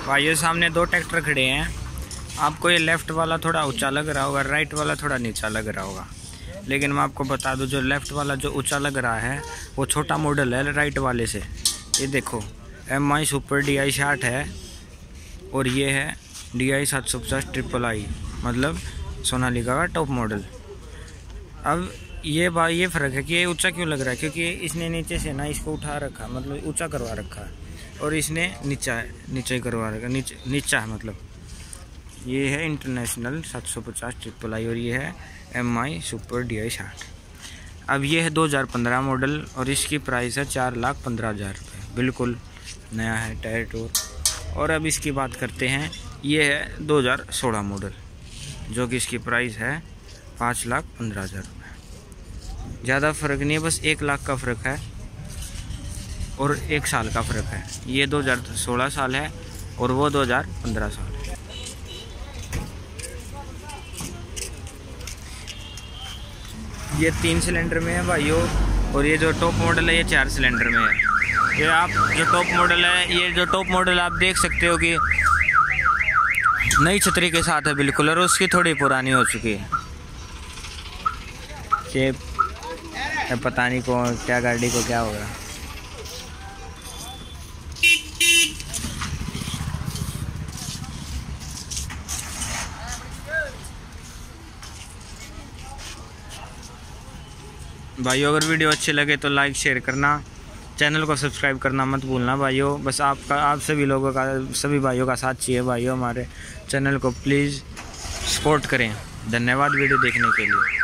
भाइयों सामने दो ट्रैक्टर खड़े हैं। आपको ये लेफ़्ट वाला थोड़ा ऊंचा लग रहा होगा, राइट वाला थोड़ा नीचा लग रहा होगा, लेकिन मैं आपको बता दूं जो लेफ़्ट वाला जो ऊंचा लग रहा है वो छोटा मॉडल है राइट वाले से। ये देखो MI सुपर DI 60 है और ये है DI 750 ट्रिपल I, मतलब सोनालिका का टॉप मॉडल। अब ये फ़र्क है कि ये ऊंचा क्यों लग रहा है, क्योंकि इसने नीचे से ना इसको उठा रखा, मतलब ऊंचा करवा रखा है, और इसने नीचा ही करवा रखा, नीचा है मतलब। ये है इंटरनेशनल 750 ट्रिपल I और ये है MI सुपर DI 60। अब ये है 2015 मॉडल और इसकी प्राइस है 4,15,000 रुपये, बिल्कुल नया है, टायर टूर। और अब इसकी बात करते हैं, ये है 2016 मॉडल जो कि इसकी प्राइस है 5,15,000 रुपये। ज़्यादा फ़र्क नहीं है, बस 1 लाख का फ़र्क है और 1 साल का फ़र्क है। ये 2016 साल है और वो 2015 साल है। ये 3 सिलेंडर में है भाइयों, और ये जो टॉप मॉडल है ये 4 सिलेंडर में है। ये आप जो टॉप मॉडल है, ये जो टॉप मॉडल आप देख सकते हो कि नई छतरी के साथ है बिल्कुल, और उसकी थोड़ी पुरानी हो चुकी है। ये पता नहीं को क्या गाड़ी को क्या होगा। भाइयों अगर वीडियो अच्छे लगे तो लाइक शेयर करना, चैनल को सब्सक्राइब करना मत भूलना भाइयों। बस आप सभी लोगों का, सभी भाइयों का साथ चाहिए भाइयों। हमारे चैनल को प्लीज़ सपोर्ट करें। धन्यवाद वीडियो देखने के लिए।